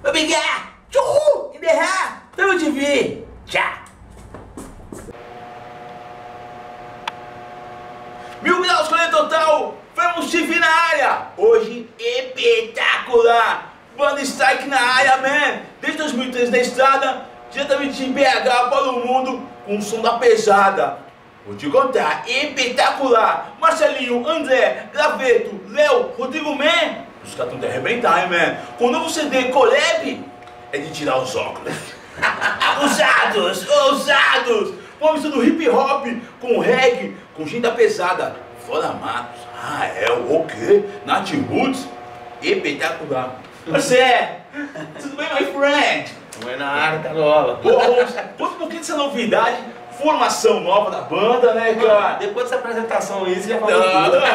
Obrigado! Tchau! Enterrar! Tamo te ver! Tchau! Mil graus colher total! Vamos te vir na área! Hoje, espetacular! Banda Strike na área, man! Desde 2003 na estrada, diretamente de BH para o mundo, com o som da pesada. Vou te contar, espetacular! Marcelinho, André, Graveto, Léo, Rodrigo, man! Os caras estão de arrebentar, hein, man? Com o novo CD Collab, é de tirar os óculos. Ousados, ousados! Uma mistura do hip hop com reggae, com gente pesada. Fora Matos. Ah, é o quê? Nath Roots? Espetacular. Você, tudo bem, my friend? Não é na área, tá nova. Conta um pouquinho dessa novidade, formação nova da banda, né, cara? Depois dessa apresentação aí, você já falou Não, tudo.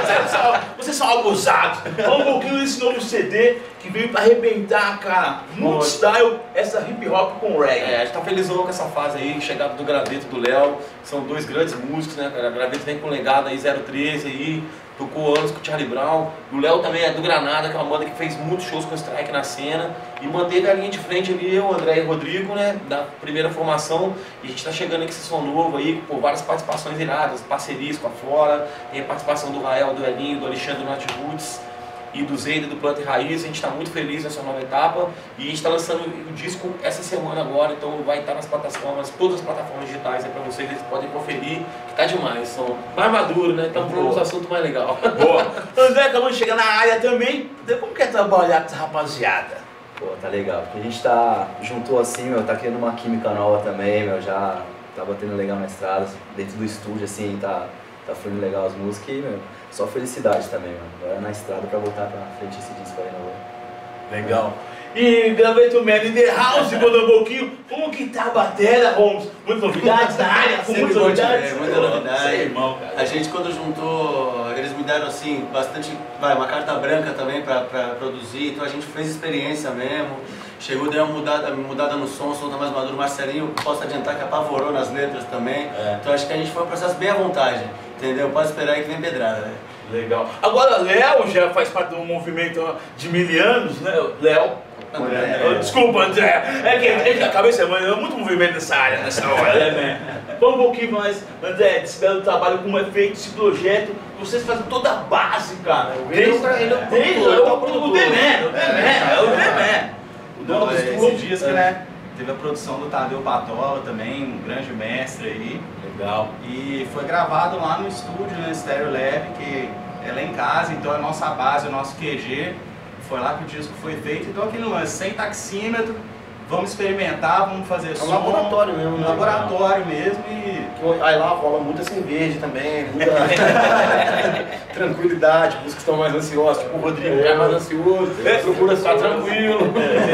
vocês são abusados. Fala um pouquinho desse novo CD que veio pra arrebentar, cara. Muito style, essa hip hop com reggae. É, a gente tá felizão com essa fase aí, chegada do Graveto e do Léo. São dois grandes músicos, né, cara? O Graveto vem com legado aí, 013 aí. Tocou anos com o Charlie Brown. O Léo também é do Granada, que é uma banda que fez muitos shows com o Strike na cena. E manteve a linha de frente ali, eu, André e o Rodrigo, né, da primeira formação. E a gente tá chegando aqui com esse som novo aí, com várias participações iradas, parcerias com a Flora. Tem a participação do Rael, do Elinho, do Alexandre, do Nath Roots e do Zeida, do Planta e Raiz. A gente está muito feliz nessa nova etapa e a gente está lançando o disco essa semana agora, então vai estar nas plataformas, todas as plataformas digitais aí para vocês, eles podem conferir, que tá demais, são mais maduros, né? Então falando uns assuntos mais legal. Boa! André acabou de chegar na área também, como que é trabalhar com essa rapaziada? Pô, tá legal, porque a gente juntou assim, meu, tá criando uma química nova também, meu, já tá batendo legal na estrada, dentro do estúdio, assim, tá fluindo legal as músicas e, meu, só felicidade também, mano. Agora na estrada pra voltar pra frente esse disco aí, não. Legal. E Graveto Man in the House, manda um pouquinho, como que tá a bateria, Holmes? Muitas novidades na área, com muitas novidades? Muita novidade. Irmão, cara. A gente quando juntou, eles me deram assim, bastante, uma carta branca também pra produzir, então a gente fez experiência mesmo. Chegou, deu uma mudada no som, o som tá mais maduro. Marcelinho, posso adiantar que apavorou nas letras também. Então acho que a gente foi um processo bem à vontade, entendeu? Pode esperar aí que vem pedrada, né? Legal. Agora, Léo já faz parte do movimento de milianos, né? Léo. Desculpa, André. É que a cabeça é muito movimento nessa área, nessa hora, né? Fala um pouquinho mais, André, desse belo trabalho, como é feito esse projeto. Vocês fazem toda a base, cara. Ele é o produtor. Esse disco, né? Teve a produção do Tadeu Patola também, um grande mestre aí. Legal. E foi gravado lá no estúdio, né, Stereo Lab, que é lá em casa, então é a nossa base, o nosso QG. Foi lá que o disco foi feito, então aquele lance, sem taxímetro, vamos experimentar, vamos fazer som. É um laboratório mesmo, né? Um laboratório mesmo e... Aí lá rola muita cerveja também, muita tranquilidade, músicos estão mais ansiosos, tipo o Rodrigo é mais ansioso, procura ficar tranquilo.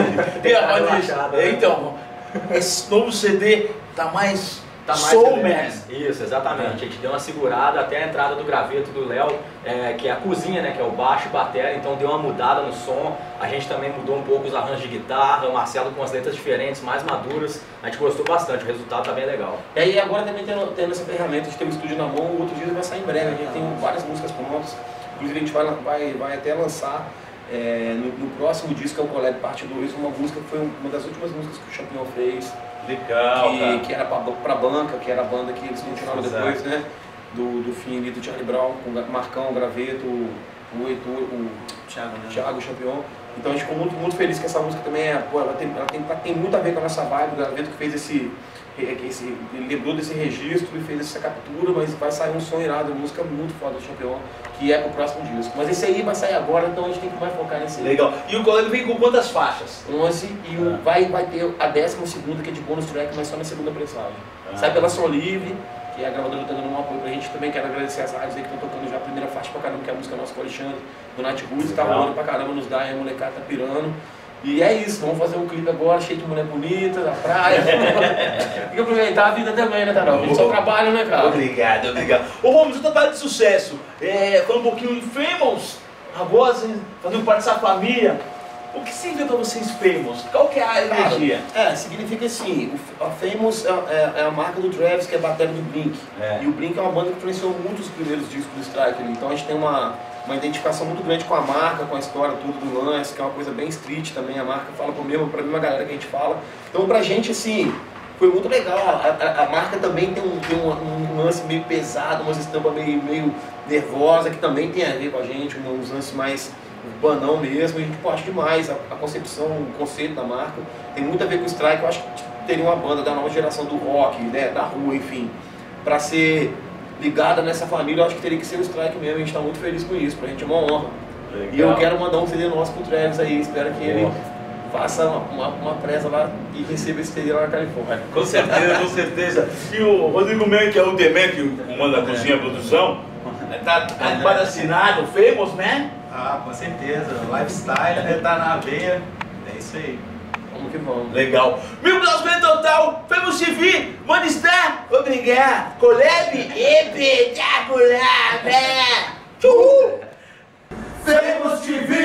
Então, esse novo CD tá mais Soul Man. Isso, exatamente. A gente deu uma segurada até a entrada do Graveto do Léo, que é a cozinha, né, que é o baixo e bateria, então deu uma mudada no som. A gente também mudou um pouco os arranjos de guitarra, o Marcelo com as letras diferentes, mais maduras. A gente gostou bastante, o resultado tá bem legal. E aí agora também tendo essa ferramenta de ter um estúdio na mão, o outro dia vai sair em breve, a gente tem várias músicas prontas, inclusive a gente vai até lançar no próximo disco, que é o Collab Parte 2, uma música que foi uma das últimas músicas que o Champion fez. Legal, que era pra Banca, que era a banda que eles continuaram depois, né? Do fim ali do Charlie Brown, com o Marcão, o Graveto, o Heitor, o Thiago, o Champion. Então a gente ficou muito feliz que essa música também ela tem muito a ver com a nossa vibe, o Graveto que fez ele lembrou desse registro e fez essa captura, mas vai sair um som irado, uma música muito foda do Champion, que é pro próximo disco. Mas esse aí vai sair agora, então a gente tem que mais focar nesse. Legal. E o colega vem com quantas faixas? 11 e vai ter a 12ª, que é de bônus track, mas só na segunda prensagem. Sai pela Som Livre, que a gravadora tá dando um apoio pra gente. Também quero agradecer as rádios aí que estão tocando já a primeira faixa pra caramba, que é a música nossa com o Alexandre, do Nath Roots, tá rolando pra caramba nos dá, a molecada tá pirando. E é isso, vamos fazer um clipe agora cheio de mulher bonita, na praia. Tem que aproveitar a vida também, né, Tarão? A gente só trabalha, né, cara? Obrigado. Ô, Romulo, seu trabalho de sucesso, falando um pouquinho em Famous, agora fazendo parte dessa família, o que significa pra vocês Famous? Qual que é a energia? Significa assim, a Famous é a marca do Travis, que é a bateria do Blink. E o Blink é uma banda que influenciou muito os primeiros discos do Strike, então a gente tem uma uma identificação muito grande com a marca, com a história, tudo do lance, que é uma coisa bem street também, a marca fala pra mesma galera que a gente fala. Então pra gente, assim, foi muito legal. A marca também tem um lance meio pesado, umas estampas meio nervosa, que também tem a ver com a gente, uns lances mais urbanão mesmo, e a gente acha demais a concepção, o conceito da marca. Tem muito a ver com o Strike. Eu acho que teria uma banda da nova geração do rock, né, da rua, enfim, pra ser ligada nessa família, eu acho que teria que ser o Strike mesmo. A gente tá muito feliz com isso, pra gente é uma honra. Legal. E eu quero mandar um CD nosso pro Travis aí, espero que ele faça uma presa lá e receba esse CD lá na Califórnia. Com certeza, com certeza. E o Rodrigo Men, que é o The Man, que comanda a cozinha, a produção, tá quase assinado, Famous Man? Ah, com certeza. Lifestyle, né? Tá na veia. É isso aí. Vamos que vamos. Legal. 1000 graus bem total, Famous TV, Mano Star, obrigado. Collab espetacular, né? Famous TV!